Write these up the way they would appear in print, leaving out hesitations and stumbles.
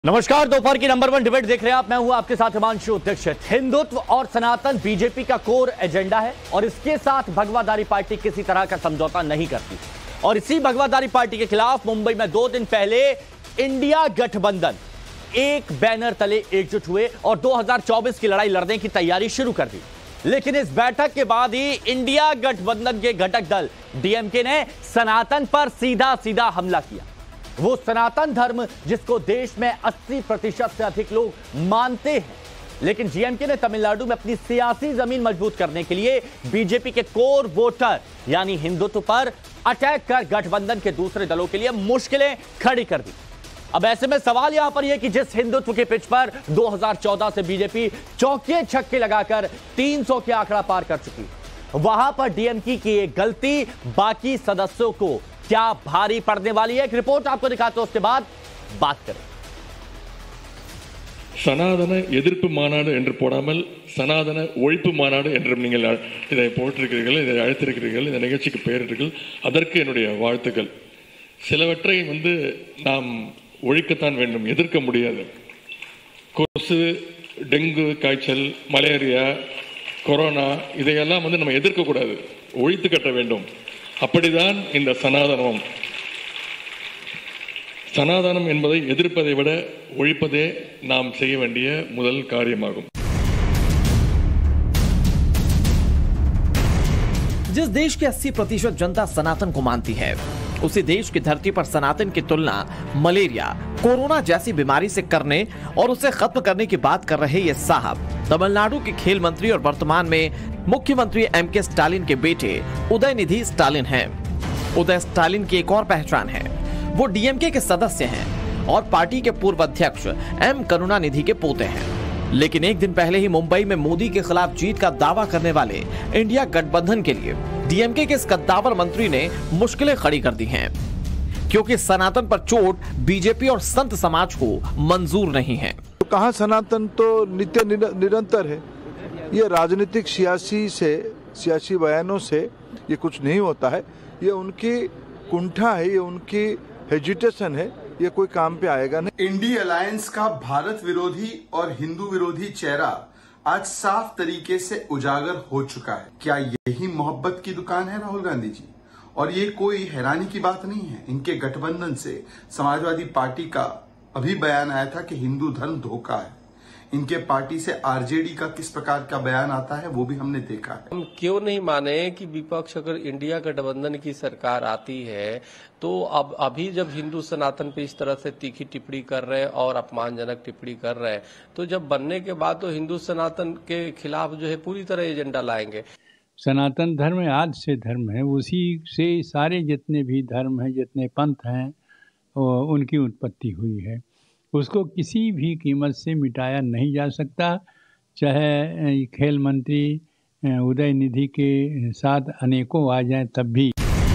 नमस्कार, दोपहर की नंबर 1 डिबेट देख रहे हैं आप। मैं हूं आपके साथ हिमांशु दीक्षित। हिंदुत्व और सनातन बीजेपी का कोर एजेंडा है और इसके साथ भगवाधारी पार्टी किसी तरह का समझौता नहीं करती। और इसी भगवाधारी पार्टी के खिलाफ मुंबई में 2 दिन पहले इंडिया गठबंधन एक बैनर तले एकजुट हुए और 2024 की लड़ाई लड़ने की तैयारी शुरू कर दी। लेकिन इस बैठक के बाद ही इंडिया गठबंधन के घटक दल डीएमके ने सनातन पर सीधा सीधा हमला किया। वो सनातन धर्म जिसको देश में 80% से अधिक लोग मानते हैं। लेकिन डीएमके ने तमिलनाडु में अपनी सियासी जमीन मजबूत करने के लिए बीजेपी के कोर वोटर यानी हिंदुत्व पर अटैक कर गठबंधन के दूसरे दलों के लिए मुश्किलें खड़ी कर दी। अब ऐसे में सवाल यहां पर यह कि जिस हिंदुत्व के पिच पर 2014 से बीजेपी चौके छक्के लगाकर 300 के आंकड़ा पार कर चुकी, वहां पर डीएमके की एक गलती बाकी सदस्यों को क्या भारी पड़ने वाली है? एक रिपोर्ट आपको दिखाते हैं, उसके बाद बात करें। சனாதன எதிர்ப்பு மாநாடு என்று போடாமல் சனாதன ஒழிப்பு மாநாடு என்று நீங்கள் இதை போட்டிருக்கிறீர்கள், இதை அழைத்திருக்கிறீர்கள், இந்த நிகழ்ச்சிக்கு பெயரிட்டீர்கள். அதற்கு என்னுடைய வாழ்த்துக்கள். சிலவற்றை நாம் ஒழிக்கத்தான் வேண்டும், எதிர்க்க முடியாது. கொசு, டெங்கு காய்ச்சல், மலேரியா, கொரோனா இதையெல்லாம் நம்ம எதிர்க்கக்கூடாது, ஒழித்து கட்ட வேண்டும். அப்படிதான் இந்த சனாதனம் என்பதை எதிர்ப்பதை விட ஒழிப்பதே நாம் செய்ய வேண்டிய முதல் காரியமாகும். जिस देश की 80% जनता सनातन को मानती है, उसी देश की धरती पर सनातन की तुलना मलेरिया, कोरोना जैसी बीमारी से करने और उसे खत्म करने की बात कर रहे ये साहब तमिलनाडु के खेल मंत्री और वर्तमान में मुख्यमंत्री एमके स्टालिन के बेटे उदयनिधि स्टालिन हैं। उदय स्टालिन की एक और पहचान है, वो डीएमके के सदस्य हैं और पार्टी के पूर्व अध्यक्ष एम करुणानिधि के पोते हैं। लेकिन एक दिन पहले ही मुंबई में मोदी के खिलाफ जीत का दावा करने वाले इंडिया गठबंधन के लिए डीएमके के इस कद्दावर मंत्री ने मुश्किलें खड़ी कर दी हैं, क्योंकि सनातन पर चोट बीजेपी और संत समाज को मंजूर नहीं है। तो कहाँ सनातन तो नित्य निरंतर है। ये राजनीतिक सियासी बयानों से ये कुछ नहीं होता है। ये उनकी कुंठा है, ये उनकी हेजिटेशन है, ये कोई काम पे आएगा नहीं। इंडी अलायंस का भारत विरोधी और हिंदू विरोधी चेहरा आज साफ तरीके से उजागर हो चुका है। क्या यही मोहब्बत की दुकान है राहुल गांधी जी? और ये कोई हैरानी की बात नहीं है। इनके गठबंधन से समाजवादी पार्टी का अभी बयान आया था कि हिंदू धर्म धोखा है। इनके पार्टी से आरजेडी का किस प्रकार का बयान आता है वो भी हमने देखा है। हम क्यों नहीं माने कि विपक्ष अगर इंडिया गठबंधन की सरकार आती है तो अब अभी जब हिंदू सनातन पे इस तरह से तीखी टिप्पणी कर रहे हैं और अपमानजनक टिप्पणी कर रहे हैं, तो जब बनने के बाद तो हिंदू सनातन के खिलाफ जो है पूरी तरह एजेंडा लाएंगे। सनातन धर्म आज से धर्म है, उसी से सारे जितने भी धर्म हैं, जितने पंथ हैं, उनकी उत्पत्ति हुई है। उसको किसी भी कीमत से मिटाया नहीं जा सकता, चाहे खेल मंत्री उदयनिधि के साथ अनेकों आ जाएं तब भी।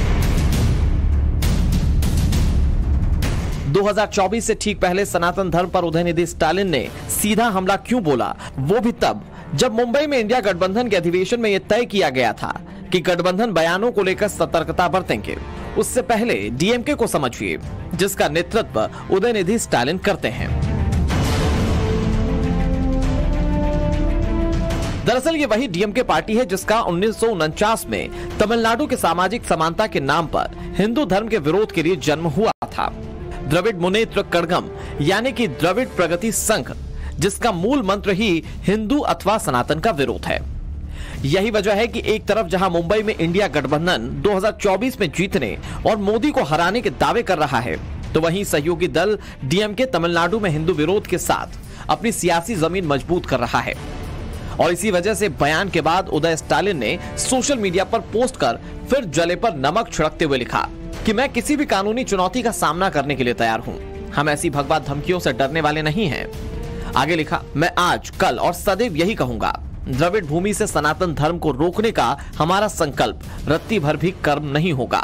2024 से ठीक पहले सनातन धर्म पर उदयनिधि स्टालिन ने सीधा हमला क्यों बोला, वो भी तब जब मुंबई में इंडिया गठबंधन के अधिवेशन में यह तय किया गया था कि गठबंधन बयानों को लेकर सतर्कता बरतेंगे। उससे पहले डीएमके को समझिए, जिसका नेतृत्व उदयनिधि स्टालिन करते हैं। दरअसल ये वही डीएमके पार्टी है जिसका 1949 में तमिलनाडु के सामाजिक समानता के नाम पर हिंदू धर्म के विरोध के लिए जन्म हुआ था। द्रविड़ मुनेत्र कड़गम यानी कि द्रविड़ प्रगति संघ, जिसका मूल मंत्र ही हिंदू अथवा सनातन का विरोध है। यही वजह है कि एक तरफ जहां मुंबई में इंडिया गठबंधन 2024 में जीतने और मोदी को हराने के दावे कर रहा है, तो वहीं सहयोगी दल डीएमके तमिलनाडु में हिंदू विरोध के साथ अपनी सियासी जमीन मजबूत कर रहा है। और इसी वजह से बयान के बाद उदय स्टालिन ने सोशल मीडिया पर पोस्ट कर फिर जले पर नमक छिड़कते हुए लिखा कि मैं किसी भी कानूनी चुनौती का सामना करने के लिए तैयार हूं। हम ऐसी भगवा धमकियों से डरने वाले नहीं हैं। आगे लिखा, मैं आज, कल और सदैव यही कहूंगा, द्रविड़ भूमि से सनातन धर्म को रोकने का हमारा संकल्प रत्ती भर भी कर्म नहीं होगा।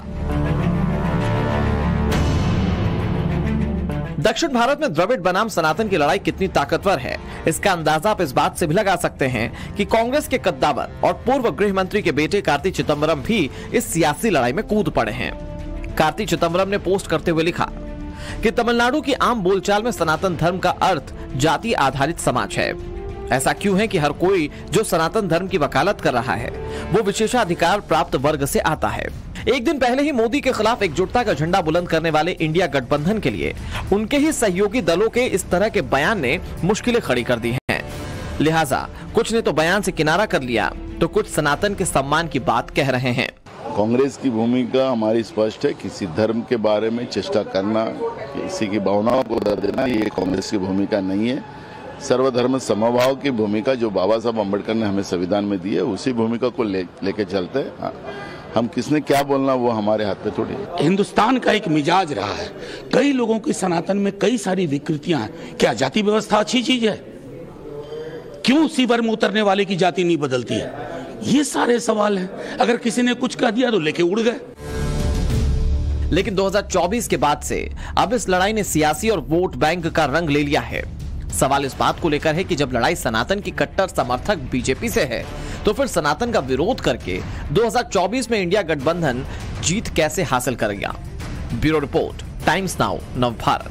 दक्षिण भारत में द्रविड़ बनाम सनातन की लड़ाई कितनी ताकतवर है, इसका अंदाजा आप इस बात से भी लगा सकते हैं कि कांग्रेस के कद्दावर और पूर्व गृह मंत्री के बेटे कार्ति चिदंबरम भी इस सियासी लड़ाई में कूद पड़े हैं। कार्ति चिदंबरम ने पोस्ट करते हुए लिखा, कि तमिलनाडु की आम बोलचाल में सनातन धर्म का अर्थ जाति आधारित समाज है। ऐसा क्यों है कि हर कोई जो सनातन धर्म की वकालत कर रहा है वो विशेषाधिकार प्राप्त वर्ग से आता है। एक दिन पहले ही मोदी के खिलाफ एकजुटता का झंडा बुलंद करने वाले इंडिया गठबंधन के लिए उनके ही सहयोगी दलों के इस तरह के बयान ने मुश्किलें खड़ी कर दी हैं। लिहाजा कुछ ने तो बयान से किनारा कर लिया तो कुछ सनातन के सम्मान की बात कह रहे हैं। कांग्रेस की भूमिका हमारी स्पष्ट है, किसी धर्म के बारे में चेष्टा करना, किसी की भावनाओं को दर्द देना, ये कांग्रेस की भूमिका नहीं है। सर्वधर्म समभाव की भूमिका जो बाबा साहब अम्बेडकर ने हमें संविधान में दी है, उसी भूमिका को लेके चलते हैं। हम किसने क्या बोलना वो हमारे हाथ में थोड़ी है। हिंदुस्तान का एक मिजाज रहा है, कई लोगों की सनातन में कई सारी विकृतियां हैं। क्या जाति व्यवस्था अच्छी चीज है? क्यों शिविर में उतरने वाले की जाति नहीं बदलती है? ये सारे सवाल हैं। अगर किसी ने कुछ कह दिया तो लेके उड़ गए। लेकिन 2024 के बाद से अब इस लड़ाई ने सियासी और वोट बैंक का रंग ले लिया है। सवाल इस बात को लेकर है कि जब लड़ाई सनातन की कट्टर समर्थक बीजेपी से है तो फिर सनातन का विरोध करके 2024 में इंडिया गठबंधन जीत कैसे हासिल करेगा। Bureau report, Times Now, Navbharat.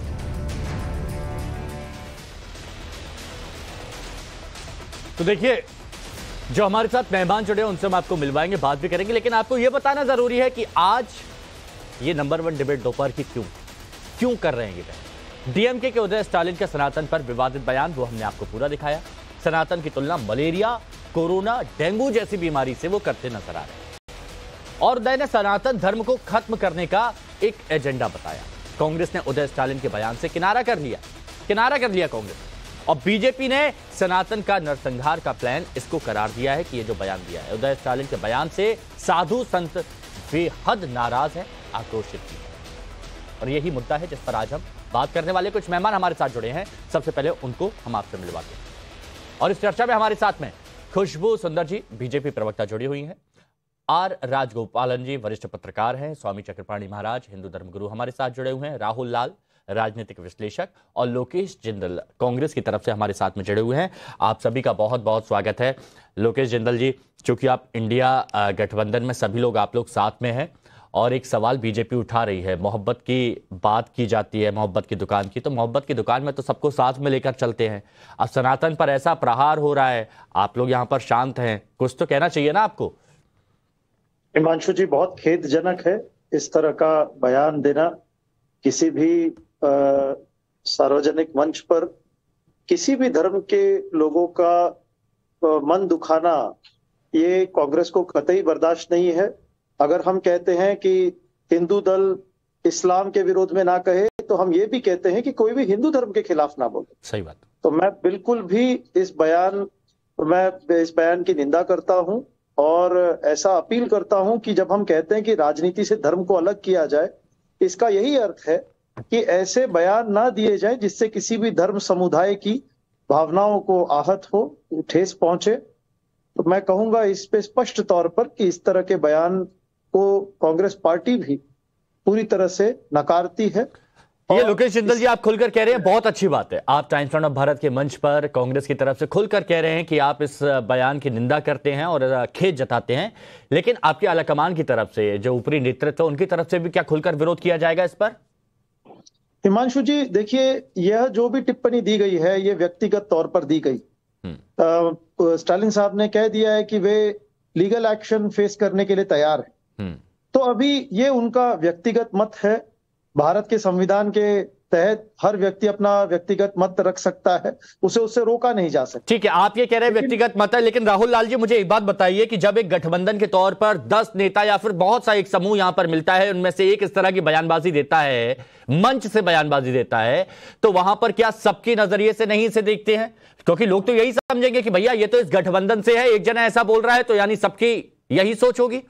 तो देखिए, जो हमारे साथ मेहमान जुड़े हैं उनसे हम आपको मिलवाएंगे, बात भी करेंगे, लेकिन आपको यह बताना जरूरी है कि आज ये नंबर 1 डिबेट दोपहर की क्यों कर रहे हैं ये। डीएमके के उदय स्टालिन का सनातन पर विवादित बयान, वो हमने आपको पूरा दिखाया। सनातन की तुलना मलेरिया, कोरोना, डेंगू जैसी बीमारी से वो करते नजर आ रहे हैं और उदय ने सनातन धर्म को खत्म करने का एक एजेंडा बताया। कांग्रेस ने उदय स्टालिन के बयान से किनारा कर लिया कांग्रेस, और बीजेपी ने सनातन का नरसंहार का प्लान इसको करार दिया है कि ये जो बयान दिया है उदय स्टालिन के बयान से साधु संत बेहद नाराज हैं, आक्रोशित हैं। और यही मुद्दा है जिस पर आज हम बात करने वाले। कुछ मेहमान हमारे साथ जुड़े हैं, सबसे पहले उनको हम आपसे मिलवाते हैं। और इस चर्चा में हमारे साथ में खुशबू सुंदर जी, बीजेपी प्रवक्ता, जुड़ी हुई हैं। आर राजगोपालन जी, वरिष्ठ पत्रकार हैं। स्वामी चक्रपाणी महाराज, हिंदू धर्मगुरु, हमारे साथ जुड़े हुए हैं। राहुल लाल, राजनीतिक विश्लेषक, और लोकेश जिंदल, कांग्रेस की तरफ से हमारे साथ में जुड़े हुए हैं। आप सभी का बहुत बहुत स्वागत है। लोकेश जिंदल जी, चूंकि आप इंडिया गठबंधन में सभी लोग आप लोग साथ में हैं और एक सवाल बीजेपी उठा रही है, मोहब्बत की बात की जाती है, मोहब्बत की दुकान की, तो मोहब्बत की दुकान में तो सबको साथ में लेकर चलते हैं। अब सनातन पर ऐसा प्रहार हो रहा है, आप लोग यहाँ पर शांत हैं, कुछ तो कहना चाहिए ना आपको। हिमांशु जी, बहुत खेदजनक है इस तरह का बयान देना, किसी भी सार्वजनिक मंच पर किसी भी धर्म के लोगों का मन दुखाना, ये कांग्रेस को कतई बर्दाश्त नहीं है। अगर हम कहते हैं कि हिंदू दल इस्लाम के विरोध में ना कहे, तो हम ये भी कहते हैं कि कोई भी हिंदू धर्म के खिलाफ ना बोले। सही बात। तो मैं बिल्कुल भी इस बयान की निंदा करता हूं और ऐसा अपील करता हूं कि जब हम कहते हैं कि राजनीति से धर्म को अलग किया जाए, इसका यही अर्थ है कि ऐसे बयान ना दिए जाएं जिससे किसी भी धर्म समुदाय की भावनाओं को आहत हो, ठेस पहुंचे। तो मैं कहूंगा इस पे स्पष्ट तौर पर कि इस तरह के बयान को कांग्रेस पार्टी भी पूरी तरह से नकारती है। ये लोकेश जिंदल जी, आप खुलकर कह रहे हैं, बहुत अच्छी बात है। आप टाइम्स ऑफ भारत के मंच पर कांग्रेस की तरफ से खुलकर कह रहे हैं कि आप इस बयान की निंदा करते हैं और खेद जताते हैं, लेकिन आपके आलाकमान की तरफ से, जो ऊपरी नेतृत्व, उनकी तरफ से भी क्या खुलकर विरोध किया जाएगा इस पर? हिमांशु जी, देखिए, यह जो भी टिप्पणी दी गई है ये व्यक्तिगत तौर पर दी गई। स्टालिन साहब ने कह दिया है कि वे लीगल एक्शन फेस करने के लिए तैयार हैं। तो अभी ये उनका व्यक्तिगत मत है। भारत के संविधान के तहत हर व्यक्ति अपना व्यक्तिगत मत रख सकता है, उससे रोका नहीं जा सकता। ठीक है, आप ये कह रहे हैं व्यक्तिगत मत है, लेकिन राहुल लाल जी, मुझे एक बात बताइए कि जब एक गठबंधन के तौर पर 10 नेता या फिर बहुत सा एक समूह यहां पर मिलता है, उनमें से एक इस तरह की बयानबाजी देता है, मंच से बयानबाजी देता है, तो वहां पर क्या सबके नजरिए से नहीं इसे देखते हैं? क्योंकि लोग तो यही समझेंगे कि भैया ये तो इस गठबंधन से है, एक जना ऐसा बोल रहा है तो यानी सबकी यही सोच होगी।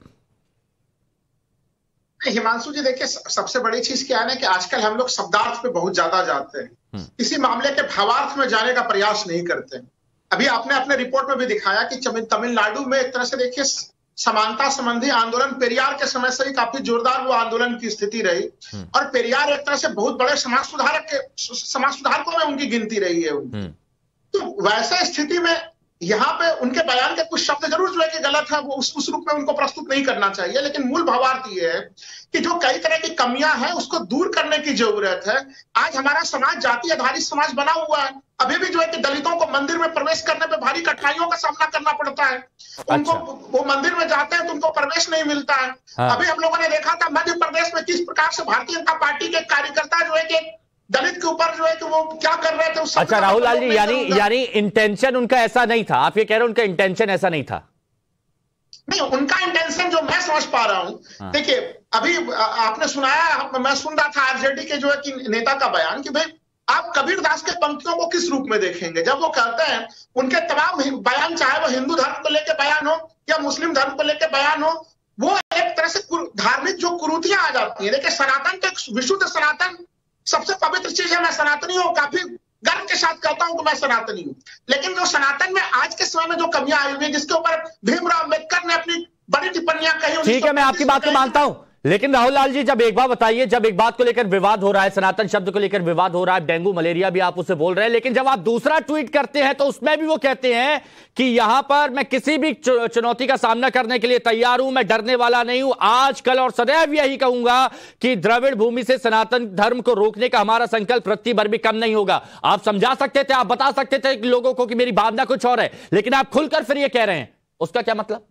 हिमांशु जी, देखिए, सबसे बड़ी चीज क्या है कि आजकल हम लोग शब्दार्थ पे बहुत ज्यादा जाते हैं, किसी मामले के भावार्थ में जाने का प्रयास नहीं करते। अभी आपने अपने रिपोर्ट में भी दिखाया कि तमिलनाडु में एक तरह से देखिए समानता संबंधी आंदोलन पेरियार के समय से ही काफी जोरदार वो आंदोलन की स्थिति रही, और पेरियार एक तरह से बहुत बड़े समाज सुधारकों में उनकी गिनती रही है। तो वैसे स्थिति में यहाँ पे उनके बयान के कुछ शब्द जरूर जो है कि गलत है, वो उस रूप में उनको प्रस्तुत नहीं करना चाहिए, लेकिन मूल भावार्थ ये है कि जो कई तरह की कमियां हैं उसको दूर करने की जरूरत है। आज हमारा समाज जाति आधारित समाज बना हुआ है, अभी भी जो है कि दलितों को मंदिर में प्रवेश करने पे भारी कठिनाइयों का सामना करना पड़ता है। उनको वो मंदिर में जाते हैं तो उनको प्रवेश नहीं मिलता है। अभी हम लोगों ने देखा था मध्य प्रदेश में किस प्रकार से भारतीय जनता पार्टी के कार्यकर्ता जो है कि दलित के ऊपर जो है कि वो क्या कर रहे थे उस। अच्छा राहुल लाल जी, यानी इंटेंशन उनका ऐसा नहीं था, आप ये कह रहे हैं उनका इंटेंशन ऐसा नहीं था? नहीं, उनका इंटेंशन जो मैं समझ पा रहा हूं, देखिए अभी आपने सुनाया, मैं सुन रहा था आरजेडी के जो है कि नेता का बयान कि भाई आप कबीरदास के पंक्तियों को किस रूप में देखेंगे, जब वो कहते हैं उनके तमाम बयान, चाहे वो हिंदू धर्म को लेकर बयान हो या मुस्लिम धर्म को लेकर बयान हो, वो एक तरह से धार्मिक जो कुरीतियां आ जाती है। देखिए सनातन तो विशुद्ध सनातन सबसे पवित्र चीज है, मैं सनातनी हूँ, काफी गर्व के साथ कहता हूं कि मैं सनातनी हूं, लेकिन जो सनातन में आज के समय में जो कमियां आई हुई है, जिसके ऊपर भीमराव अम्बेडकर ने अपनी बड़ी टिप्पणियां कही। ठीक है, मैं आपकी बात को मानता हूं, लेकिन राहुल लाल जी जब एक बात बताइए, जब एक बात को लेकर विवाद हो रहा है, सनातन शब्द को लेकर विवाद हो रहा है, डेंगू मलेरिया भी आप उससे बोल रहे हैं, लेकिन जब आप दूसरा ट्वीट करते हैं तो उसमें भी वो कहते हैं कि यहां पर मैं किसी भी चुनौती का सामना करने के लिए तैयार हूं, मैं डरने वाला नहीं हूं, आज कल और सदैव यही कहूंगा कि द्रविड़ भूमि से सनातन धर्म को रोकने का हमारा संकल्प रत्ती भर भी कम नहीं होगा। आप समझा सकते थे, आप बता सकते थे लोगों को कि मेरी भावना कुछ और है, लेकिन आप खुलकर फिर ये कह रहे हैं, उसका क्या मतलब?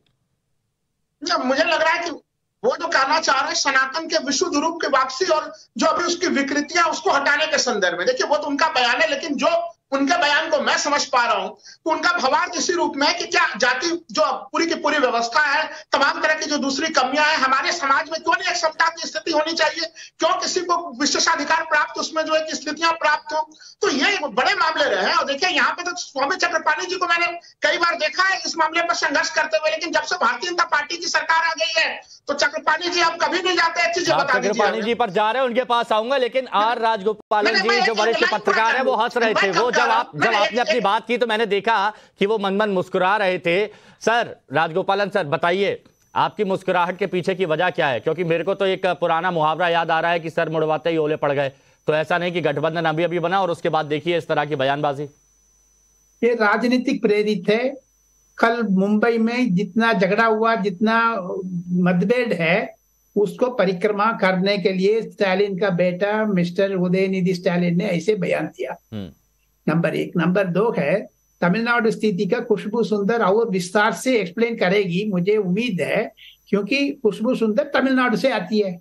मुझे लग रहा है कि वो जो कहना चाह रहे हैं सनातन के विशुद्ध रूप की वापसी और जो अभी उसकी विकृतियां उसको हटाने के संदर्भ में, देखिए वो तो उनका बयान है, लेकिन जो उनके बयान को मैं समझ पा रहा हूं तो उनका भावार्थ इसी रूप में है कि क्या जाति जो पूरी की पूरी व्यवस्था है, तमाम तरह की जो दूसरी कमियां हैं हमारे समाज में, क्यों नहीं एक समता की स्थिति होनी चाहिए, क्यों किसी को विशेषाधिकार प्राप्त उसमें जो है कि स्थितियां प्राप्त हो। तो ये बड़े मामले रहे हैं। और देखिए यहाँ पे तो स्वामी चक्रपाणी जी को मैंने कई बार देखा है इस मामले पर संघर्ष करते हुए, लेकिन जब से भारतीय जनता पार्टी की सरकार आ गई है तो चक्रपाणी जी आप कभी नहीं जाते, अच्छी चीज बता दीजिए। चक्रपाणी जी पर जा रहे हैं, उनके पास आऊंगा, लेकिन आर राजगोपालन जी जो वरिष्ठ पत्रकार है वो हंस रहे थे। वो जब आपने अपनी बात की तो मैंने देखा कि वो मन मन मुस्कुरा रहे थे। सर राजगोपालन सर बताइए, आपकी मुस्कुराहट के पीछे की वजह क्या है? क्योंकि मेरे को तो एक पुराना मुहावरा याद आ रहा है कि सर मुड़वाते ही ओले पड़ गए। तो ऐसा नहीं कि गठबंधन अभी अभी बना और उसके बाद देखिए इस तरह की बयानबाजी। ये राजनीतिक प्रेरित है। कल मुंबई में जितना झगड़ा हुआ, जितना मतभेद है, उसको परिक्रमा करने के लिए स्टालिन का बेटा मिस्टर उदयनिधि स्टालिन ने ऐसे बयान दिया। नंबर 1। नंबर 2 है तमिलनाडु स्थिति का खुशबू सुंदर और विस्तार से एक्सप्लेन करेगी, मुझे उम्मीद है, क्योंकि खुशबू सुंदर तमिलनाडु से आती है।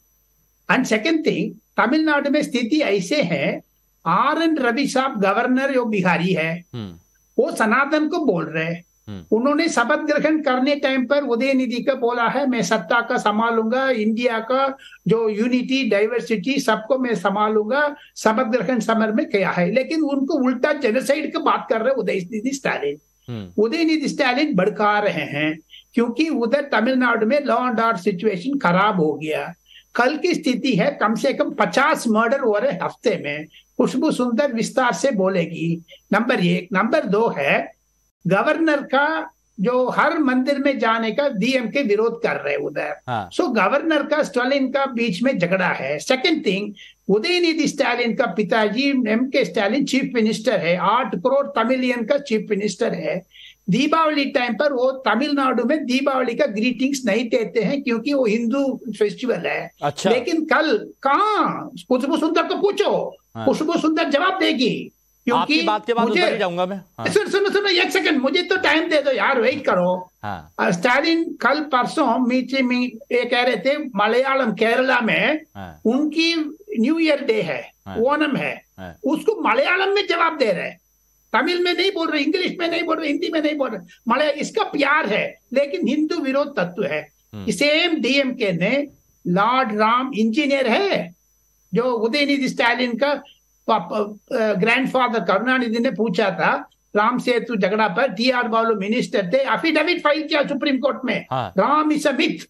एंड सेकंड थिंग, तमिलनाडु में स्थिति ऐसे है, RN रवि साहब गवर्नर जो बिहारी है, वो सनातन को बोल रहे हैं। उन्होंने शपथ ग्रहण करने टाइम पर उदयनिधि का बोला है मैं सत्ता का संभालूंगा, इंडिया का जो यूनिटी डाइवर्सिटी सबको मैं संभालूंगा, शपथ ग्रहण समय में किया है। लेकिन उनको उल्टा जेनोसाइड की बात कर रहे उदयनिधि स्टालिन। उदयनिधि स्टालिन भड़का रहे हैं क्योंकि उधर तमिलनाडु में लॉ एंड ऑर्डर सिचुएशन खराब हो गया। कल की स्थिति है कम से कम 50 मर्डर हो रहे हफ्ते में। खुशबू सुंदर विस्तार से बोलेगी। नंबर 1। नंबर 2 है गवर्नर का जो हर मंदिर में जाने का DMK विरोध कर रहे उधर। सो गवर्नर का स्टालिन का बीच में झगड़ा है। सेकंड थिंग, उदयनिधि स्टालिन का पिताजी MK स्टालिन चीफ मिनिस्टर है, 8 करोड़ तमिलियन का चीफ मिनिस्टर है। दीपावली टाइम पर वो तमिलनाडु में दीपावली का ग्रीटिंग्स नहीं देते हैं क्योंकि वो हिंदू फेस्टिवल है। अच्छा। लेकिन कल कहाँ खुशबू सुंदर को पूछो, खुशबू सुंदर जवाब देगी। क्योंकि बात के बाद मुझे जाऊंगा मैं। सुनो 1 सेकंड, मुझे तो टाइम दे दो यार, वेट करो। स्टालिन कल परसों मीटिंग में ये कह रहे थे मलयालम केरला में उनकी न्यू ईयर डे है, ओणम है, उसको मलयालम में जवाब दे रहे हैं। तमिल में नहीं बोल रहे, इंग्लिश में नहीं बोल रहे, हिंदी में नहीं बोल रहे, मलयालम। इसका प्यार है लेकिन हिंदू विरोध तत्व है। सेम DMK ने लॉर्ड राम इंजीनियर है जो उदयनिधि स्टालिन का ग्रैंडफादर करुणानिधि ने पूछा था राम सेतु झगड़ा पर, TR बालू मिनिस्टर थे, एफिडेविट फाइल किया सुप्रीम कोर्ट में। Ram is a myth.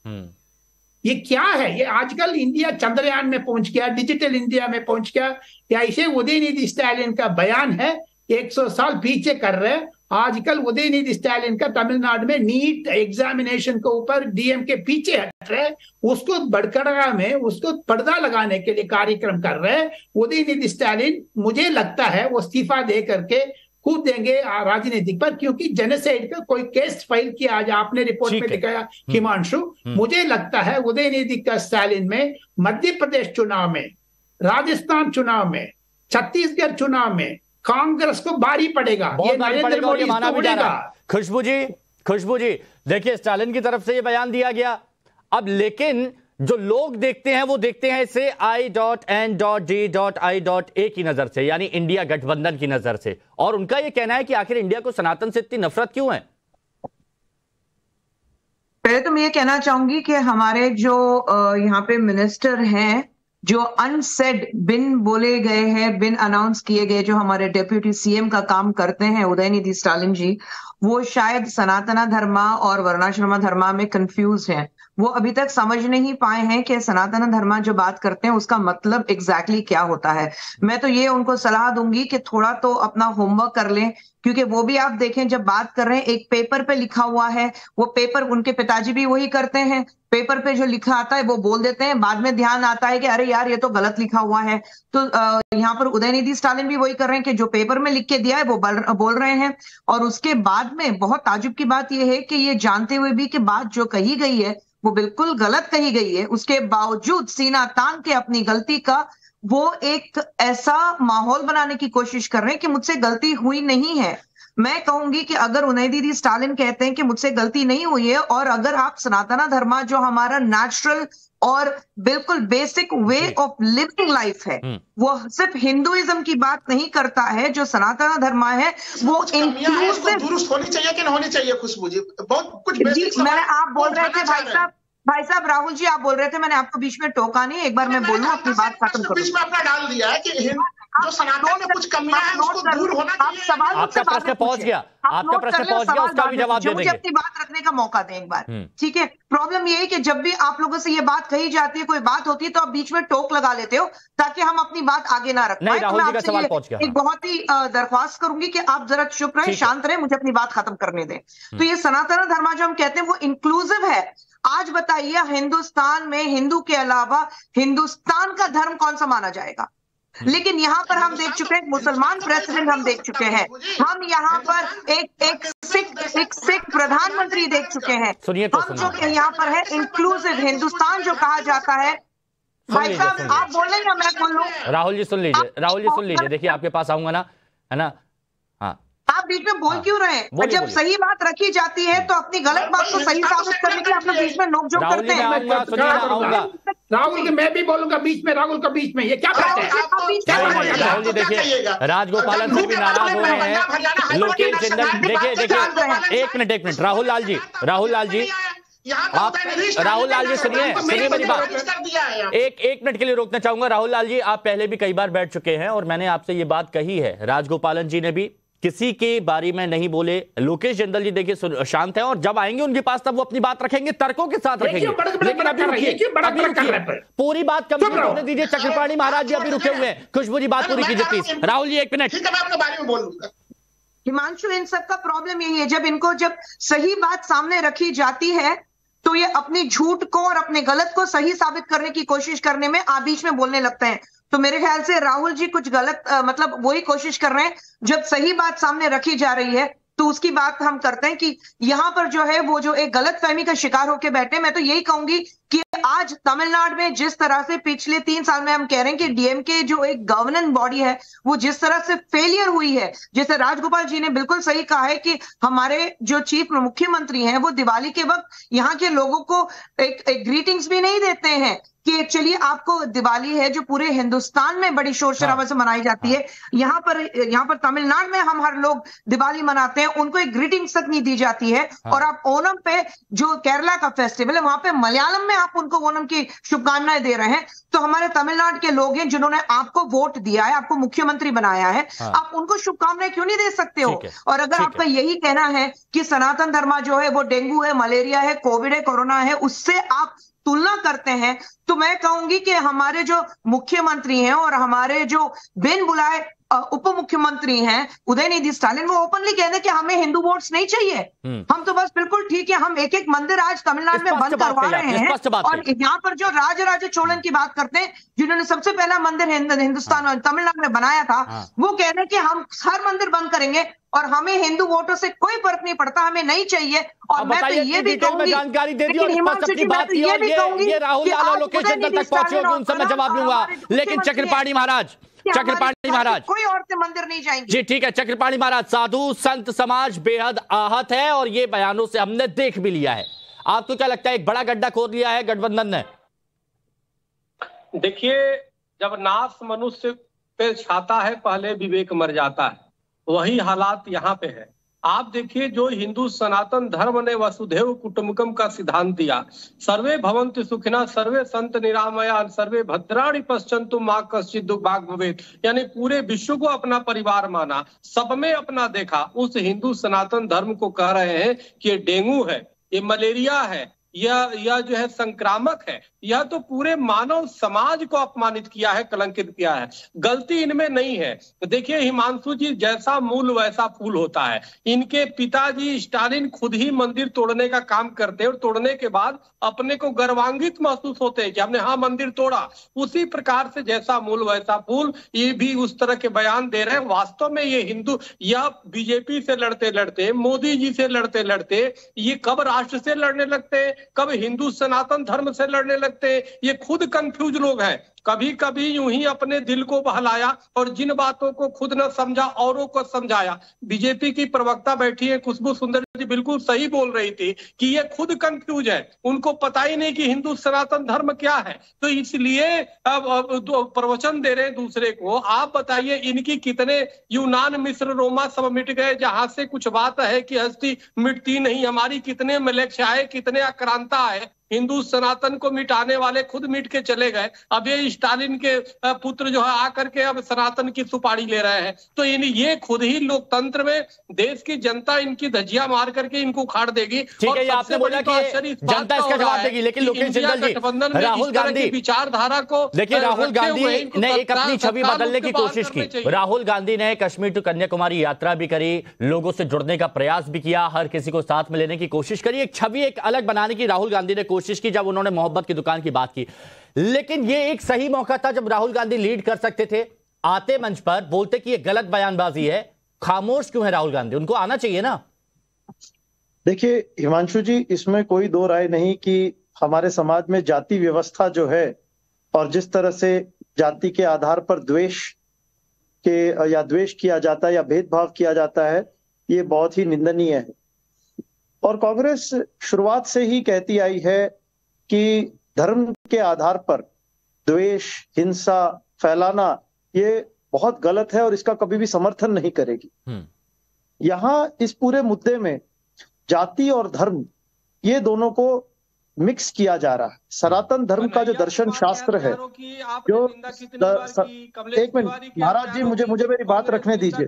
ये क्या है? ये आजकल इंडिया चंद्रयान में पहुंच गया, डिजिटल इंडिया में पहुंच गया। या ऐसे उदयनिधि स्टालिन का बयान है 100 साल पीछे कर रहे हैं। आजकल उदयनिधि स्टालिन का तमिलनाडु में नीट एग्जामिनेशन के ऊपर DMK पीछे हट रहे, उसको बड़कड़ा में उसको पर्दा लगाने के लिए कार्यक्रम कर रहे हैं। उदयनिधि स्टालिन मुझे लगता है वो इस्तीफा दे करके कूदेंगे राजनीतिक पर, क्योंकि जेनोसाइड का कोई केस फाइल किया आज आपने रिपोर्ट में दिखाया हिमांशु। मुझे लगता है उदयनिधि का स्टालिन में मध्य प्रदेश चुनाव में, राजस्थान चुनाव में, छत्तीसगढ़ चुनाव में कांग्रेस को भारी पड़ेगा, ये नरेंद्र मोदी को उड़ेगा। खुशबू जी देखिए, स्टालिन की तरफ से ये बयान दिया गया, अब लेकिन जो लोग देखते हैं वो देखते हैं इसे I.N.D.I.A की नजर से, यानी इंडिया गठबंधन की नजर से, और उनका ये कहना है कि आखिर इंडिया को सनातन से इतनी नफरत क्यों है। पहले तो मैं ये कहना चाहूंगी कि हमारे जो यहाँ पे मिनिस्टर हैं, जो अनसेड, बिन बोले गए हैं, बिन अनाउंस किए गए, जो हमारे डेप्यूटी सीएम का काम करते हैं उदयनिधि स्टालिन जी, वो शायद सनातना धर्मा और वर्णाश्रमा धर्मा में कंफ्यूज हैं। वो अभी तक समझ नहीं पाए हैं कि सनातन धर्मा जो बात करते हैं उसका मतलब एग्जैक्टली क्या होता है। मैं तो ये उनको सलाह दूंगी कि थोड़ा तो अपना होमवर्क कर लें, क्योंकि वो भी आप देखें जब बात कर रहे हैं एक पेपर पे लिखा हुआ है, वो पेपर उनके पिताजी भी वही करते हैं, पेपर पे जो लिखा आता है वो बोल देते हैं, बाद में ध्यान आता है कि अरे यार ये तो गलत लिखा हुआ है। तो यहाँ पर उदयनिधि स्टालिन भी वही कर रहे हैं कि जो पेपर में लिख के दिया है वो बोल रहे हैं, और उसके बाद में बहुत ताजुब की बात यह है कि ये जानते हुए भी कि बात जो कही गई है वो बिल्कुल गलत कही गई है, उसके बावजूद सीना तान के अपनी गलती का वो एक ऐसा माहौल बनाने की कोशिश कर रहे हैं कि मुझसे गलती हुई नहीं है। मैं कहूंगी कि अगर उदयनिधि स्टालिन कहते हैं कि मुझसे गलती नहीं हुई है, और अगर आप सनातन धर्मा जो हमारा नेचुरल और बिल्कुल basic way of living life है, वो सिर्फ हिंदुइज्म की बात नहीं करता है, जो सनातन धर्म है वो इंक्लूसिव दुरुस्त होनी चाहिए कि नहीं होनी चाहिए। खुशबू जी बहुत कुछ मैंने आप बोल रहे थे भाई साहब राहुल जी आप बोल रहे थे, मैंने आपको बीच में टोका नहीं, एक बार मैं बोलूं अपनी बात खत्म करूं। बीच में अपना डाल दिया है कि जो सनातन में कुछ कमियां हैं उसको दूर होना चाहिए। आपका प्रश्न पहुंच गया, आपका प्रश्न पहुंच गया, उसका भी जवाब दे देंगे। मुझे अपनी बात रखने का मौका दें एक बार, ठीक है। प्रॉब्लम ये है कि जब भी आप लोगों से ये बात कही जाती है, कोई बात होती है, तो आप बीच में टोक लगा लेते हो ताकि हम अपनी बात आगे ना रख पाए। तो मैं आपसे एक बहुत ही दरख्वास्त करूंगी कि आप जरा चुप रहें, शांत रहें, मुझे अपनी बात खत्म करने दें। तो ये सनातन धर्म जो हम कहते हैं वो इंक्लूसिव है। आज बताइए हिंदुस्तान में हिंदू के अलावा हिंदुस्तान का धर्म कौन सा माना जाएगा? लेकिन यहाँ पर हम देख चुके हैं मुसलमान प्रेसिडेंट हम देख चुके हैं, हम यहाँ पर एक सिख प्रधानमंत्री देख चुके हैं। हम जो यहाँ पर है इंक्लूसिव हिंदुस्तान जो कहा जाता है। भाई साहब आप बोल रहे हैं मैं बोल लूं? राहुल जी सुन लीजिए, देखिए आपके पास आऊंगा ना, है ना, हाँ आप बीच में बोल क्यों रहे हैं? जब सही बात रखी जाती है तो अपनी गलत बात को सही साबित करने के लिए आप लोग बीच में नोकझोंक करते हैं। राहुल के मैं भी बोलूंगा बीच में, राहुल का बीच में ये क्या करते हैं? राहुल जी देखिए राजगोपालन से भी नाराज हो रहे हैं, लोकेश जिंदल देखिए एक मिनट राहुल लाल जी आप राहुल लाल जी सुनिए मेरी बात, एक मिनट के लिए रोकना चाहूंगा। राहुल लाल जी आप पहले भी कई बार बैठ चुके हैं और मैंने आपसे ये बात कही है, राजगोपालन जी ने भी किसी के बारे में नहीं बोले, लोकेश जिंदल जी देखिए शांत है, और जब आएंगे उनके पास तब वो अपनी बात रखेंगे, तर्कों के साथ रखेंगे। लेकिन अभी रुकिए, पूरी बात कंप्लीट होने दीजिए। चक्रपाणी महाराज जी अभी रुके हुए हैं, खुशबू जी बात पूरी कीजिए प्लीज। राहुल जी एक मिनट। हिमांशु इन सब का प्रॉब्लम यही है, जब सही बात सामने रखी जाती है तो ये अपनी झूठ को और अपने गलत को सही साबित करने की कोशिश करने में आप बीच में बोलने लगते हैं। तो मेरे ख्याल से राहुल जी कुछ गलत मतलब वही कोशिश कर रहे हैं। जब सही बात सामने रखी जा रही है तो उसकी बात हम करते हैं कि यहाँ पर जो है वो जो एक गलत फहमी का शिकार होकर बैठे। मैं तो यही कहूंगी कि आज तमिलनाडु में जिस तरह से पिछले 3 साल में हम कह रहे हैं कि डीएमके जो एक गवर्नेंस बॉडी है वो जिस तरह से फेलियर हुई है, जैसे राजगोपाल जी ने बिल्कुल सही कहा है कि हमारे जो चीफ मुख्यमंत्री हैं वो दिवाली के वक्त यहाँ के लोगों को एक ग्रीटिंग्स भी नहीं देते हैं कि चलिए आपको दिवाली है जो पूरे हिंदुस्तान में बड़ी शोर शराबा से मनाई जाती है, यहाँ पर तमिलनाडु में हम हर लोग दिवाली मनाते हैं, उनको एक ग्रीटिंग्स तक नहीं दी जाती है। और आप ओणम पे जो केरला का फेस्टिवल है वहां पे मलयालम में आप उनको ओणम की शुभकामनाएं दे रहे हैं। तो हमारे तमिलनाडु के लोग हैं जिन्होंने आपको वोट दिया है, आपको मुख्यमंत्री बनाया है, आप उनको शुभकामनाएं क्यों नहीं दे सकते हो? और अगर आपका यही कहना है कि सनातन धर्म जो है वो डेंगू है, मलेरिया है, कोविड है, कोरोना है, उससे आप तुलना करते हैं, तो मैं कहूंगी कि हमारे जो मुख्यमंत्री हैं और हमारे जो बिन बुलाए उप मुख्यमंत्री हैं उदयनिधि स्टालिन, वो ओपनली कह रहे हैं कि हमें हिंदू वोट्स नहीं चाहिए, हम तो बस बिल्कुल ठीक है, हम एक एक मंदिर आज तमिलनाडु में बंद करवा रहे हैं। और यहाँ पर जो राजराजा चोलन की बात करते हैं, जिन्होंने सबसे पहला मंदिर हिंदुस्तान और तमिलनाडु में बनाया था, वो कह रहे हैं कि हम हर मंदिर बंद करेंगे और हमें हिंदू वोटों से कोई फर्क नहीं पड़ता, हमें नहीं चाहिए। और मैं तो ये भी कहूंगी, जानकारी दे दी और अपनी बात की, और ये राहुल लाल लोकेशन तक पहुंचे होगी, उनसे मैं जवाब लूंगा। लेकिन चक्रपाणी महाराज, कोई और से मंदिर नहीं जाएंगे। जी ठीक है चक्रपाणी महाराज, साधु संत समाज बेहद आहत है और ये बयानों से हमने देख भी लिया है। आपको क्या लगता है, एक बड़ा गड्ढा खोद लिया है गठबंधन ने? देखिए, जब नाश मनुष्य पे छाता है पहले विवेक मर जाता है, वही हालात यहाँ पे है। आप देखिए, जो हिंदू सनातन धर्म ने वसुधैव कुटुंबकम का सिद्धांत दिया, सर्वे भवन्तु सुखिनः सर्वे सन्तु निरामया सर्वे भद्राणि पश्यन्तु मा कश्चित् दुर्भाग् भवेत्, यानी पूरे विश्व को अपना परिवार माना, सब में अपना देखा, उस हिंदू सनातन धर्म को कह रहे हैं कि ये डेंगू है, ये मलेरिया है, यह जो है संक्रामक है, यह तो पूरे मानव समाज को अपमानित किया है, कलंकित किया है। गलती इनमें नहीं है। देखिए हिमांशु जी, जैसा मूल वैसा फूल होता है। इनके पिताजी स्टालिन खुद ही मंदिर तोड़ने का काम करते हैं और तोड़ने के बाद अपने को गर्वान्वित महसूस होते हैं कि हमने हाँ मंदिर तोड़ा। उसी प्रकार से जैसा मूल वैसा फूल, ये भी उस तरह के बयान दे रहे हैं। वास्तव में ये हिंदू या बीजेपी से लड़ते लड़ते, मोदी जी से लड़ते लड़ते, ये कब राष्ट्र से लड़ने लगते, कब हिंदू सनातन धर्म से लड़ने लगते, ये खुद कंफ्यूज लोग हैं। कभी कभी यूं ही अपने दिल को बहलाया और जिन बातों को खुद न समझा औरों को समझाया। बीजेपी की प्रवक्ता बैठी है खुशबू सुंदर जी, बिल्कुल सही बोल रही थी कि ये खुद कंफ्यूज है, उनको पता ही नहीं कि हिंदू सनातन धर्म क्या है, तो इसलिए प्रवचन दे रहे हैं दूसरे को। आप बताइए, इनकी कितने यूनान मिस्र रोमा सब मिट गए, जहां से कुछ बात है कि हस्ती मिटती नहीं। हमारी कितने मलेच्छा आए, कितने आक्रांता आए, हिंदू सनातन को मिटाने वाले खुद मिट के चले गए। अब ये स्टालिन के पुत्र जो है आकर के अब सनातन की सुपारी ले रहे हैं। तो ये खुद ही लोकतंत्र में देश की जनता इनकी धज्जियां मार करके इनको उखाड़ देगी। ठीक है, आपने बोला कि जनता इसका जवाब देगी, लेकिन लोकेश जिंदल जी, राहुल गांधी विचारधारा को देखिए, राहुल गांधी ने एक अपनी छवि बदलने की कोशिश की। राहुल गांधी ने कश्मीर टू कन्याकुमारी यात्रा भी करी, लोगों से जुड़ने का प्रयास भी किया, हर किसी को साथ में लेने की कोशिश करी, एक छवि एक अलग बनाने की राहुल गांधी ने कोशिश की जब उन्होंने मोहब्बत की दुकान की बात की। लेकिन ये एक सही मौका था जब राहुल गांधी लीड कर सकते थे, आते मंच पर बोलते कि ये गलत बयानबाजी है। खामोश क्यों है राहुल गांधी? उनको आना चाहिए ना। देखिए हिमांशु जी, इसमें कोई दो राय नहीं कि हमारे समाज में जाति व्यवस्था जो है और जिस तरह से जाति के आधार पर द्वेष किया जाता है या भेदभाव किया जाता है, ये बहुत ही निंदनीय है। और कांग्रेस शुरुआत से ही कहती आई है कि धर्म के आधार पर द्वेष, हिंसा फैलाना ये बहुत गलत है और इसका कभी भी समर्थन नहीं करेगी। यहां इस पूरे मुद्दे में जाति और धर्म ये दोनों को मिक्स किया जा रहा है। सनातन धर्म का जो दर्शन शास्त्र है, जो एक मिनट महाराज जी, मुझे मेरी बात रखने दीजिए,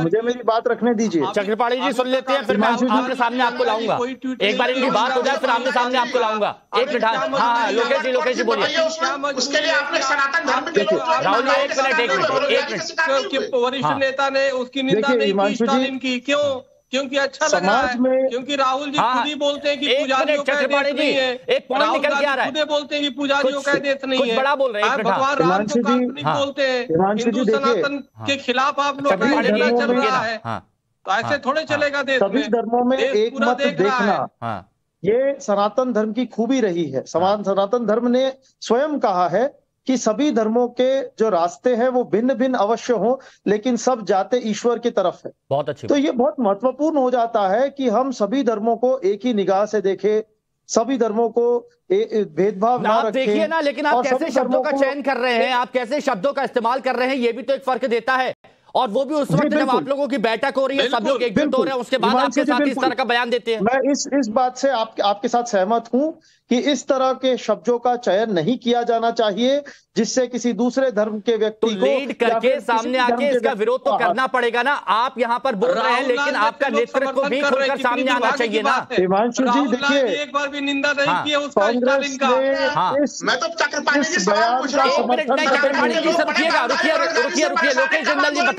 चक्रपाणी जी सुन लेते हैं, फिर मैं आमने सामने आपको लाऊंगा। एक बार इनकी बात हो जाए फिर आमने सामने आपको लाऊंगा। एक मिनट, हाँ लोकेश जी बोलिए। उसके लिए आपने सनातन धर्म के राहुल जी एक मिनट। वरिष्ठ नेता ने उसकी निंदा नहीं की स्टालिन की, क्यों? क्योंकि अच्छा लगा है, क्योंकि राहुल जी खुद ही बोलते हैं कि पुजारियों का देश नहीं है। एक पॉइंट निकल के आ रहा है, खुद बोलते हैं कि पुजारियों का देश नहीं है, बड़ा बोल रहे हैं, भगवान राम को काल्पनिक बोलते हैं, हिंदू सनातन के खिलाफ आप लोग चल रहा है, तो ऐसे थोड़े चलेगा देश में। सभी धर्मों में एक मत देखना, ये सनातन धर्म की खूबी रही है। सनातन धर्म ने स्वयं कहा है कि सभी धर्मों के जो रास्ते हैं वो भिन्न भिन्न अवश्य हो, लेकिन सब जाते ईश्वर की तरफ है। बहुत अच्छी। तो ये बहुत महत्वपूर्ण हो जाता है कि हम सभी धर्मों को एक ही निगाह से देखें, सभी धर्मों को भेदभाव ना रखें। देखिए ना, लेकिन आप कैसे शब्दों का चयन कर रहे हैं, आप कैसे शब्दों का इस्तेमाल कर रहे हैं, ये भी तो एक फर्क देता है। और वो भी उस वक्त जब आप लोगों की बैठक हो रही है, सब लोग एकजुट हो रहे हैं, उसके बाद आपके साथ इस तरह का बयान देते हैं। मैं इस बात से आपके साथ सहमत हूं कि इस तरह के शब्दों का चयन नहीं किया जाना चाहिए जिससे किसी दूसरे धर्म के व्यक्ति को लीड करके सामने आके इसका विरोध तो करना पड़ेगा ना। आप यहाँ पर बोल रहे हैं, लेकिन आपका नेतृत्व भी खुलकर सामने आना चाहिए ना। हिमांशु जी देखिए, एक बार भी निंदा नहीं की है उसका स्टालिन का। मैं तो चक्रपाणी जी सवाल पूछ रहा हूं। रुकिए लोकेश जिंदल जी बताइए।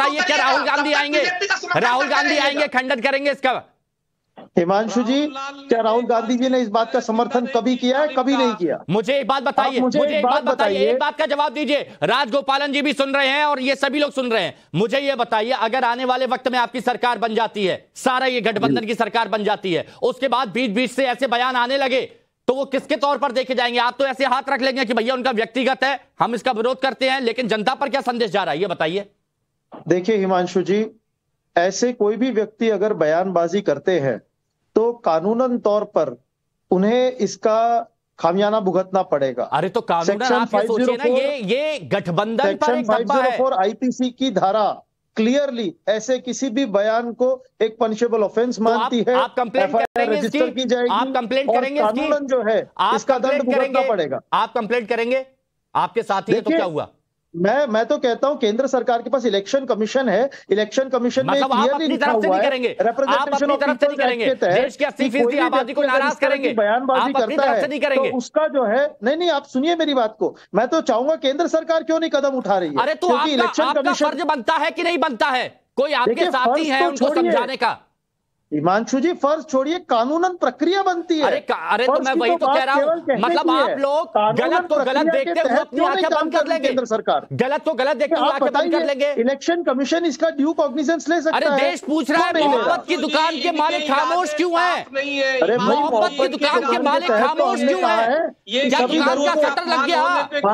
बताइए, क्या राहुल गांधी आएंगे? राहुल गांधी आएंगे, खंडन करेंगे इसका? हिमांशु जी, क्या राहुल गांधी जी ने इस बात का समर्थन कभी किया है? कभी नहीं किया। मुझे एक बात बताइए, मुझे एक बात बताइए, एक बात का जवाब दीजिए। राजगोपालन जी भी सुन रहे हैं और ये सभी लोग सुन रहे हैं। मुझे ये बताइए, अगर आने वाले वक्त में आपकी सरकार बन जाती है, सारा ये गठबंधन की सरकार बन जाती है, उसके बाद बीच बीच से ऐसे बयान आने लगे तो वो किसके तौर पर देखे जाएंगे? आप तो ऐसे हाथ रख लेंगे कि भैया उनका व्यक्तिगत है, हम इसका विरोध करते हैं, लेकिन जनता पर क्या संदेश जा रहा है, ये बताइए। देखिए हिमांशु जी, ऐसे कोई भी व्यक्ति अगर बयानबाजी करते हैं तो कानूनन तौर पर उन्हें इसका खामियाना भुगतना पड़ेगा। अरे तो कानूनन आप ये सोचिए ना, ये गठबंधन पर एक दब्बा है। 504 आईपीसी की धारा क्लियरली ऐसे किसी भी बयान को एक पनिशेबल ऑफेंस मानती है। आप कंप्लेंट करेंगे रजिस्टर की जाएगी, आप कंप्लेंट करेंगे, कानूनन जो है इसका दंड भुगतना पड़ेगा। आप कंप्लेंट करेंगे, आपके साथी है तो क्या हुआ? मैं तो कहता हूं केंद्र सरकार के पास इलेक्शन कमीशन है, इलेक्शन कमीशन में मतलब आप अपनी तरफ से नहीं करेंगे, आप अपनी तरफ से नहीं करेंगे, देश की 80% आबादी को नाराज करेंगे, बयानबाजी आप अपनी तरफ से नहीं करेंगे तो उसका जो है नहीं, आप सुनिए मेरी बात को। मैं तो चाहूंगा केंद्र सरकार क्यों नहीं कदम उठा रही है? अरे तो आपका फर्ज बनता है कि नहीं बनता है? कोई आपके साथी है उनको समझाने का। हिमांशु जी, फर्ज छोड़िए, कानूनन प्रक्रिया बनती है। अरे तो मैं वही तो कह रहा हूं, मतलब आप लोग गलत को गलत देखते हुए अपनी आंखें बंद कर लेंगे। केंद्र सरकार गलत को गलत देखते हुए आंखें बंद कर लेंगे। इलेक्शन कमीशन इसका ड्यू कॉग्निजेंस ले सकता है। अरे देश पूछ रहा है, मोहब्बत की दुकान के मालिक खामोश क्यों है? अरे मोहब्बत की दुकान के मालिक खामोश क्यों है? क्या दुकान का शटर लग गया?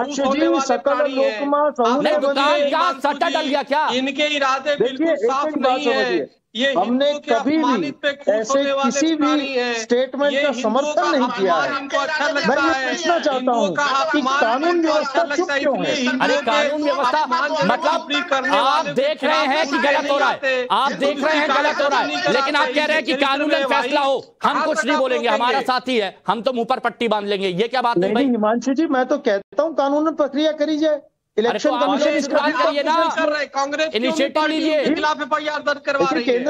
सकल लोकमा दुकान का शटर डल गया क्या? इनके इरादे बिल्कुल साफ नहीं है। हमने कभी भी ऐसे किसी भी स्टेटमेंट का समर्थन नहीं किया है। मैं ये पूछना चाहता हूँ कि कानून व्यवस्था चुप क्यों है? अरे कानून व्यवस्था मतलब आप देख रहे हैं कि गलत हो रहा है, आप देख रहे हैं गलत हो रहा है, लेकिन आप कह रहे हैं कि कानूनन फैसला हो, हम कुछ नहीं बोलेंगे, हमारा साथी है, हम तो मुंह पर पट्टी बांध लेंगे। ये क्या बात नहीं हिमांशु जी, मैं तो कहता हूँ कानूनन प्रक्रिया करी जाए। इलेक्शन कमीशन इसका कांग्रेस इनिशिएटिव लीजिए, खिलाफ एफआईआर दर्ज करवा रही है।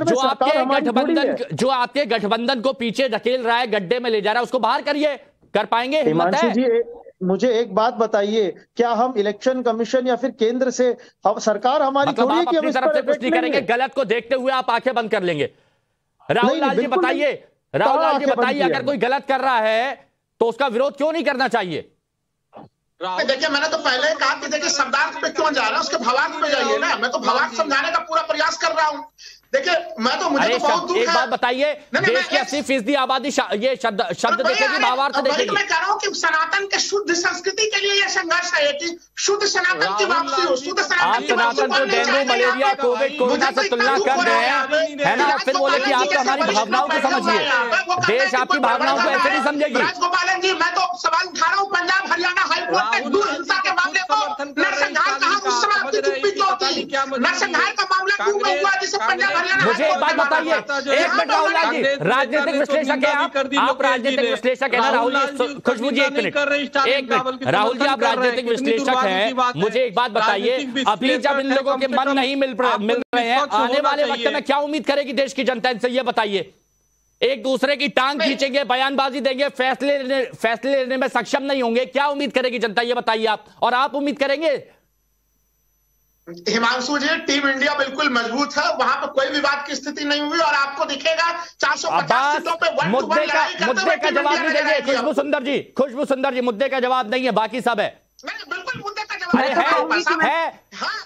जो आपके गठबंधन को पीछे धकेल रहा है, गड्ढे में ले जा रहा है, उसको बाहर करिए। कर पाएंगे? हिम्मत है? जी, मुझे एक बात बताइए, क्या हम इलेक्शन कमीशन या फिर केंद्र से सरकार हमारी मतलब आप अपनी तरफ से कुछ नहीं करेंगे, गलत को देखते हुए आप आंखें बंद कर लेंगे? राहुल लाल जी बताइए, राहुल लाल जी बताइए, अगर कोई गलत कर रहा है तो उसका विरोध क्यों नहीं करना चाहिए? देखिए, मैंने तो पहले ही कहा कि देखिए शब्दार्थ पे क्यों जा रहा है, उसके भावार्थ पे जाइए ना। मैं तो भावार्थ समझाने का पूरा प्रयास कर रहा हूँ। देखिए मुझे तो बहुत दुख है। एक बात बताइए, देश की 80% आबादी ये शब्द देखेगी, भावार्थ देखेगी। मैं कह रहा हूँ कि सनातन के शुद्ध संस्कृति के लिए यह संघर्ष है कि शुद्ध सनातन की वापसी हो, शुद्ध सनातन की वापसी। सनातन को डेंगू, मलेरिया, कोविड से तुलना कर रहे हैं, है ना? फिर बोले कि आप तो हमारी भावनाओं को समझिए, देश आपकी भावनाओं को ऐसे नहीं समझेगी। राजगोपालन जी, मैं तो सवाल उठा रहा हूँ पंजाब हरियाणा हाईकोर्ट में दूर हिंसा के मामले को नरसंहार कहा, उस समय आपकी चुप्पी क्यों थी? नरसंहार का मामला क्यों में हुआ जिसे पंजाब मुझे एक बात बताइए, एक मिनट राहुल जी, राजनीतिक विश्लेषक है आप राजनीतिक विश्लेषक है ना राहुल जी? खुशबू जी एक मिनट राहुल जी, आप राजनीतिक विश्लेषक हैं, मुझे एक बात बताइए, अभी जब इन लोगों के मन नहीं मिल रहे हैं, आने वाले वक्त में क्या उम्मीद करेगी देश की जनता इनसे? ये बताइए। एक दूसरे की टांग खींचेंगे, बयानबाजी देंगे, फैसले लेने में सक्षम नहीं होंगे, क्या उम्मीद करेगी जनता? ये बताइए आप, और आप उम्मीद करेंगे? हिमांशु जी, टीम इंडिया बिल्कुल मजबूत है, वहां पर कोई विवाद की स्थिति नहीं हुई और आपको दिखेगा 450 सीटों पे मुद्दे का जवाब नहीं देंगे। खुशबू सुंदर जी, मुद्दे का जवाब नहीं है, बाकी सब है। बिल्कुल मुद्दे का जवाब है।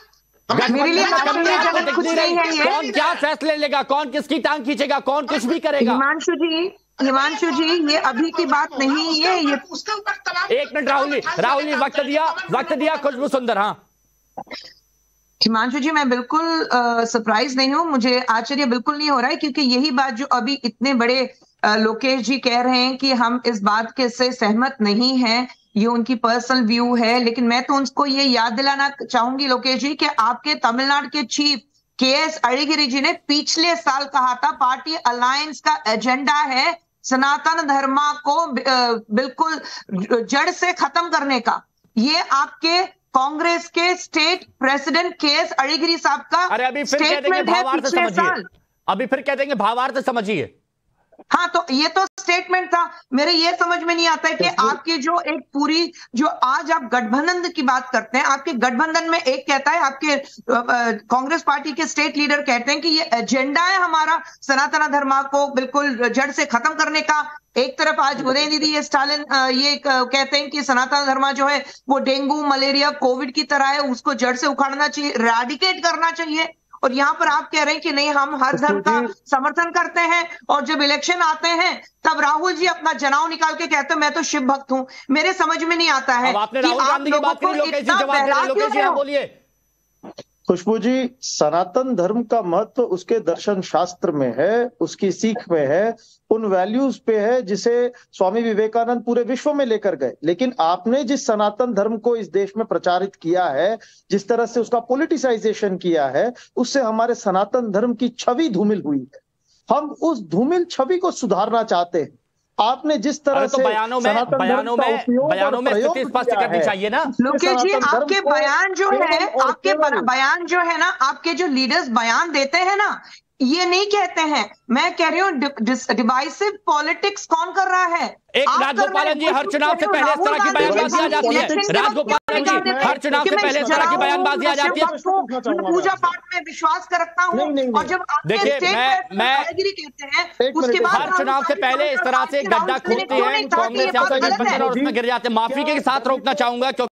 कौन क्या फैसले लेगा, कौन किसकी टांग खींचेगा, कौन कुछ भी करेगा? हिमांशु जी, ये अभी की बात नहीं है, ये उसके ऊपर एक मिनट राहुल जी वक्त दिया खुशबू सुंदर। हाँ हिमांशु जी, मैं बिल्कुल सरप्राइज नहीं हूं, मुझे आश्चर्य बिल्कुल नहीं हो रहा है, क्योंकि यही बात जो अभी इतने बड़े लोकेश जी कह रहे हैं कि हम इस बात के से सहमत नहीं हैं, ये उनकी पर्सनल व्यू है, लेकिन मैं तो उनको ये याद दिलाना चाहूंगी लोकेश जी कि आपके तमिलनाडु के चीफ केएस अड़गिरी जी ने पिछले साल कहा था पार्टी अलायंस का एजेंडा है सनातन धर्म को बिल्कुल जड़ से खत्म करने का। ये आपके कांग्रेस के स्टेट प्रेसिडेंट केएस अड़गिरी साहब का स्टेटमेंट है पिछले साल। अभी फिर कह देंगे भावार्थ समझिए। हाँ, तो ये तो स्टेटमेंट था। मेरे ये समझ में नहीं आता है कि आपके जो एक पूरी जो आज आप गठबंधन की बात करते हैं, आपके गठबंधन में एक कहता है, आपके कांग्रेस पार्टी के स्टेट लीडर कहते हैं कि ये एजेंडा है हमारा सनातन धर्म को बिल्कुल जड़ से खत्म करने का। एक तरफ आज उदयनिधि स्टालिन ये कहते हैं कि सनातन धर्म जो है वो डेंगू, मलेरिया, कोविड की तरह है, उसको जड़ से उखाड़ना चाहिए, रेडिकेट करना चाहिए। और यहाँ पर आप कह रहे हैं कि नहीं, हम हर धर्म का समर्थन करते हैं, और जब इलेक्शन आते हैं तब राहुल जी अपना जनाव निकाल के कहते हैं मैं तो शिव भक्त हूं। मेरे समझ में नहीं आता है आपने राहुल गांधी की बात करी, लोकेश जी जवाब दे रहे हैं। लोकेश जी आप बोलिए। खुशबू जी, सनातन धर्म का महत्व उसके दर्शन शास्त्र में है, उसकी सीख में है, उन वैल्यूज पे है जिसे स्वामी विवेकानंद पूरे विश्व में लेकर गए। लेकिन आपने जिस सनातन धर्म को इस देश में प्रचारित किया है, जिस तरह से उसका पॉलिटिसाइजेशन किया है, उससे हमारे सनातन धर्म की छवि धूमिल हुई है। हम उस धूमिल छवि को सुधारना चाहते हैं। आपने जिस तरह से बयानों में स्थिति स्पष्ट करनी चाहिए ना लोकेश जी। आपके बयान जो है, आपके बयान जो है ना, आपके जो लीडर्स बयान देते हैं ना, ये नहीं कहते हैं। मैं कह रही हूँ डिवाइसिव पॉलिटिक्स कौन कर रहा है? एक राजगोपालन जी, हर चुनाव से पहले इस तरह की बयानबाजी आ जाती है। राजगोपालन जी, हर चुनाव से पहले इस तरह की बयानबाजी आ जाती है। पूजा पाठ में विश्वास कर रखता हूँ, और जब देखिए मैं कहते हैं उसके बाद हर चुनाव से पहले इस तरह से गड्ढा खोदते हैं कांग्रेस गठबंधन और उसमें गिर जाते हैं। माफी के साथ रोकना चाहूंगा।